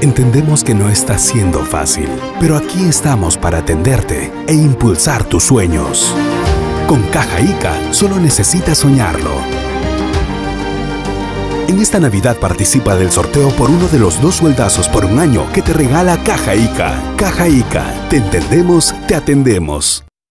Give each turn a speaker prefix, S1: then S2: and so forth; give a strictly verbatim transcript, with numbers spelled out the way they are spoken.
S1: Entendemos que no está siendo fácil, pero aquí estamos para atenderte e impulsar tus sueños. Con Caja Ica, solo necesitas soñarlo. En esta Navidad participa del sorteo por uno de los dos sueldazos por un año que te regala Caja Ica. Caja Ica, te entendemos, te atendemos.